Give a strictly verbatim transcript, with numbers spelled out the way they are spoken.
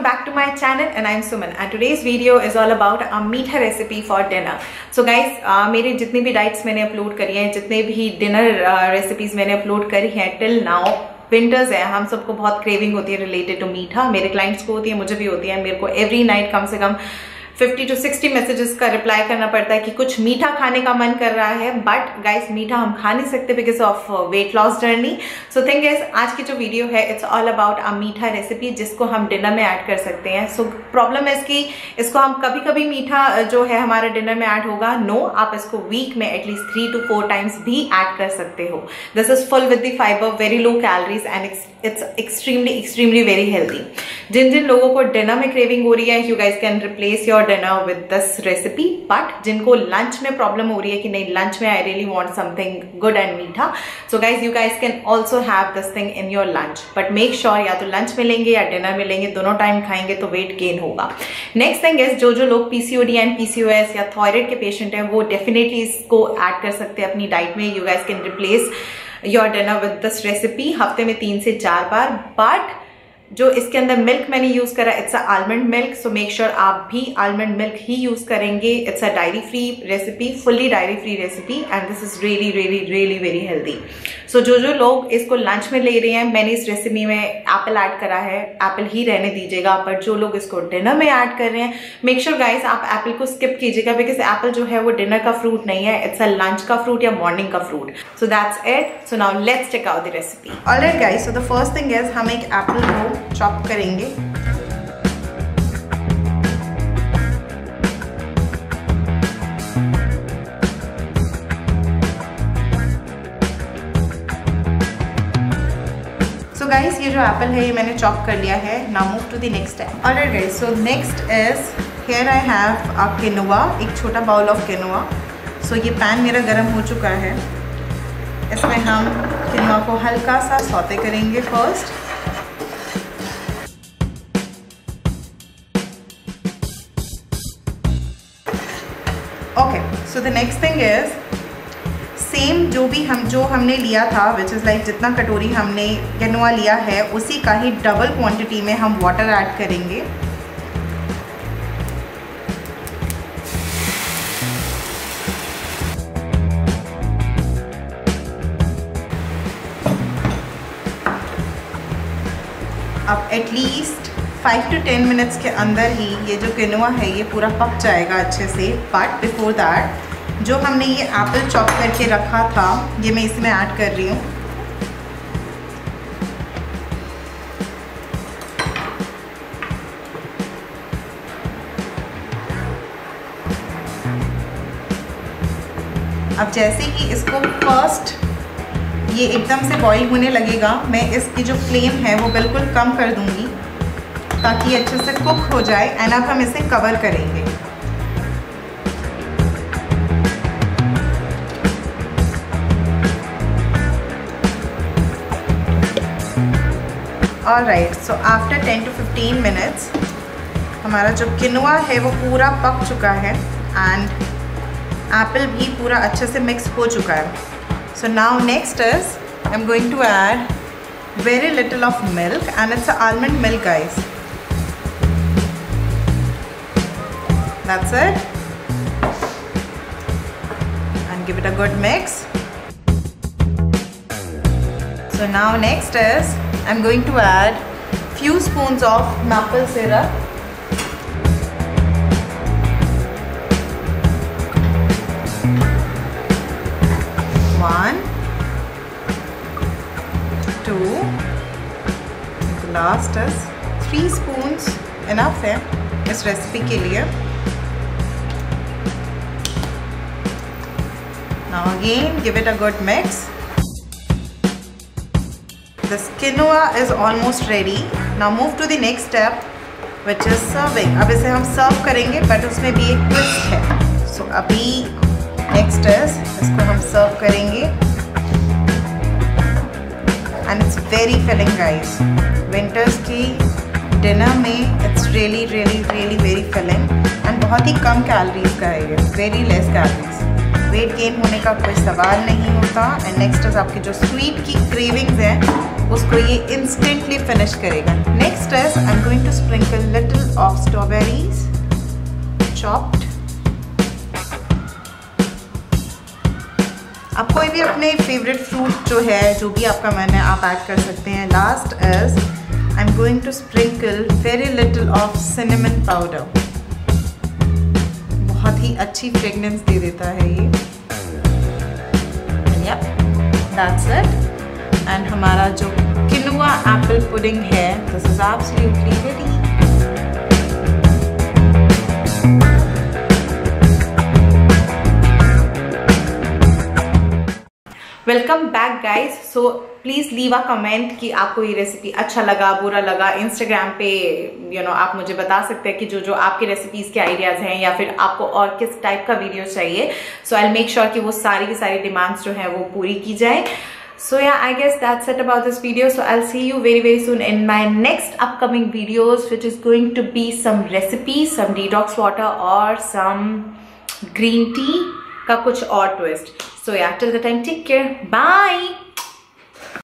back to my channel and I'm Suman and today's video is all about a मीठा recipe for dinner. So guys, uh, मेरे जितने भी diets मैंने upload करी हैं, जितने भी डिनर रेसिपीज uh, मैंने अपलोड करी हैं टिल नाउ, विंटर्स है, हम सबको बहुत क्रेविंग होती है रिलेटेड टू मीठा. मेरे क्लाइंट्स को होती है, मुझे भी होती है. मेरे को एवरी नाइट कम से कम फिफ्टी टू सिक्सटी मैसेजेस का रिप्लाई करना पड़ता है कि कुछ मीठा खाने का मन कर रहा है. बट गाइस, मीठा हम खा नहीं सकते because of weight loss journey. So thing is आज की जो वीडियो है इट्स ऑल अबाउट अ मीठा रेसिपी जिसको हम डिनर में ऐड कर सकते हैं. सो प्रॉब्लम है इसकी, इसको हम कभी कभी मीठा जो है हमारे डिनर में ऐड होगा. नो no, आप इसको वीक में at least three to four times भी ऐड कर सकते हो. This is full with the fibre, very low calories and it's extremely extremely very healthy. जिन जिन लोगों को डिनर में क्रेविंग हो रही है, you guys can replace your dinner with this recipe. But जिनको लंच में प्रॉब्लम हो रही है कि नहीं, लंच में I really want something good and मीठा, so guys you guys can also have this thing in your lunch. But make sure या तो लंच में लेंगे या डिनर में लेंगे, दोनों टाइम खाएंगे तो वेट गेन होगा. नेक्स्ट थिंग इज, जो जो लोग पीसीओडी एंड पीसीओएस या थायराइड के पेशेंट हैं वो डेफिनेटली इसको ऐड कर सकते हैं अपनी डाइट में. You guys can replace your dinner with this recipe हफ्ते में तीन से चार बार. बट जो इसके अंदर मिल्क मैंने यूज करा, it's a almond milk, so make sure आप भी आलमंड मिल्क ही यूज करेंगे. It's a dairy free recipe, fully dairy free recipe and this is really really really very healthy. So जो जो लोग इसको लंच में ले रहे हैं, मैंने इस रेसिपी में एप्पल ऐड करा है, एप्पल ही रहने दीजिएगा. पर जो लोग इसको डिनर में ऐड कर रहे हैं, मेक श्योर गाइस आप एप्पल को स्किप कीजिएगा बिकॉज एप्पल जो है वो डिनर का फ्रूट नहीं है, इट्स अ लंच का फ्रूट या मॉर्निंग का fruit. So that's it. So now let's check out the recipe. Alright guys, so the first thing is हम एक एप्पल को चॉप करेंगे. So guys, ये जो एप्पल है ये मैंने चॉप कर लिया है. Now move to the next step. Alright guys, so next is here I have a quinoa, एक छोटा बाउल ऑफ किनोआ. सो ये पैन मेरा गर्म हो चुका है. इसमें हम किनोआ को हल्का सा सौते करेंगे first. Okay, so the next thing is same जो भी हम जो हमने लिया था, विच इज़ लाइक जितना कटोरी हमने किनोआ लिया है उसी का ही डबल क्वांटिटी में हम वाटर ऐड करेंगे. अब at least five to ten minutes के अंदर ही ये जो किनोआ है ये पूरा पक जाएगा अच्छे से. बट बिफोर दैट जो हमने ये एप्पल चॉप करके रखा था ये मैं इसमें ऐड कर रही हूँ. अब जैसे ही इसको फर्स्ट ये एकदम से बॉईल होने लगेगा, मैं इसकी जो फ्लेम है वो बिल्कुल कम कर दूंगी ताकि अच्छे से कुक हो जाए. एंड अब हम इसे कवर करेंगे. Alright, so after ten to fifteen minutes हमारा जो किनोआ है वो पूरा पक चुका है एंड एप्पल भी पूरा अच्छे से मिक्स हो चुका है. So now next is I am going to add very little of milk and it's a almond milk guys. That's it. And give it a good mix. So now next is I'm going to add few spoons of maple syrup. One, two, the last is three spoons enough है इस recipe के लिए. Now again give it a good mix. The quinoa is almost ready. Now move to the next step which is serving. अब इसे हम सर्व करेंगे but उसमें भी एक ट्विस्ट है. So अभी next is इसको हम सर्व करेंगे. And it's very filling guys. Winters की डिनर में it's really really really very filling and बहुत ही कम कैलोरीज का है ये, very less calories. Weight gain होने का कोई सवाल नहीं होता। एंड नेक्स्ट इज आपकी जो स्वीट की क्रेविंग्स है उसको ये इंस्टेंटली फिनिश करेगा। Next is I am going to sprinkle little of strawberries chopped. आप कोई भी अपने फेवरेट फ्रूट जो है, जो भी आपका मन है, आप ऐड कर सकते हैं। Last is I am going to sprinkle very little of cinnamon powder. बहुत ही अच्छी फ्रेगनेंस दे देता है ये। Yup, that's it. एंड हमारा जो किनुआ एप्पल पुडिंग है, this is absolutely ready. Welcome back guys. So please leave a comment कि आपको ये रेसिपी अच्छा लगा, बुरा लगा। इंस्टाग्राम पे यू you नो know, आप मुझे बता सकते हैं कि जो जो आपके रेसिपीज के आइडियाज हैं या फिर आपको और किस टाइप का वीडियो चाहिए। So I will make sure कि वो सारी की सारी डिमांड्स जो है वो पूरी की जाए। So yeah, I guess that's it about this video. So I'll see you very very soon in my next upcoming videos, which is going to be some recipes, some detox water or some green tea का कुछ और twist. So yeah, till the time, take care. Bye.